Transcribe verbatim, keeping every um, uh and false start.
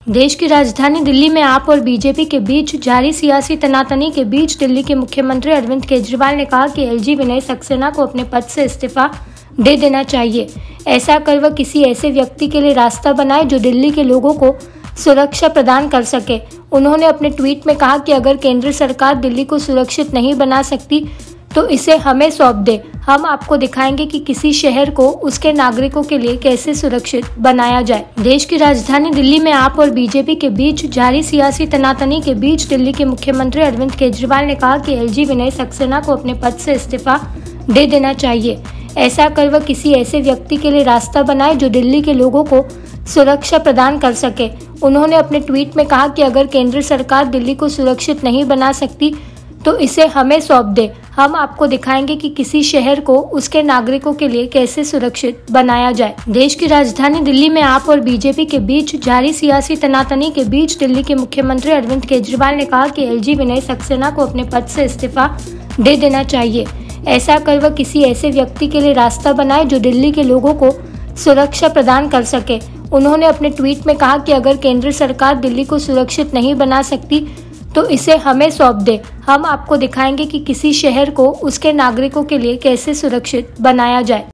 देश की राजधानी दिल्ली में आप और बीजेपी के बीच जारी सियासी तनातनी के बीच दिल्ली के मुख्यमंत्री अरविंद केजरीवाल ने कहा कि एलजी विनय सक्सेना को अपने पद से इस्तीफा दे देना चाहिए। ऐसा कर वह किसी ऐसे व्यक्ति के लिए रास्ता बनाए जो दिल्ली के लोगों को सुरक्षा प्रदान कर सके। उन्होंने अपने ट्वीट में कहा कि अगर केंद्र सरकार दिल्ली को सुरक्षित नहीं बना सकती तो इसे हमें सौंप दे। हम आपको दिखाएंगे कि किसी शहर को उसके नागरिकों के लिए कैसे सुरक्षित बनाया जाए। देश की राजधानी दिल्ली में आप और बीजेपी के बीच जारी सियासी तनातनी के बीच दिल्ली के मुख्यमंत्री अरविंद केजरीवाल ने कहा कि एलजी विनय सक्सेना को अपने पद से इस्तीफा दे देना चाहिए। ऐसा कर वह किसी ऐसे व्यक्ति के लिए रास्ता बनाए जो दिल्ली के लोगों को सुरक्षा प्रदान कर सके। उन्होंने अपने ट्वीट में कहा कि अगर केंद्र सरकार दिल्ली को सुरक्षित नहीं बना सकती तो इसे हमें सौंप दे। हम आपको दिखाएंगे कि किसी शहर को उसके नागरिकों के लिए कैसे सुरक्षित बनाया जाए। देश की राजधानी दिल्ली में आप और बीजेपी के बीच जारी सियासी तनातनी के बीच दिल्ली के मुख्यमंत्री अरविंद केजरीवाल ने कहा कि एलजी विनय सक्सेना को अपने पद से इस्तीफा दे देना चाहिए। ऐसा कर वह किसी ऐसे व्यक्ति के लिए रास्ता बनाए जो दिल्ली के लोगों को सुरक्षा प्रदान कर सके। उन्होंने अपने ट्वीट में कहा कि अगर केंद्र सरकार दिल्ली को सुरक्षित नहीं बना सकती तो इसे हमें सौंप दे। हम आपको दिखाएंगे कि किसी शहर को उसके नागरिकों के लिए कैसे सुरक्षित बनाया जाए।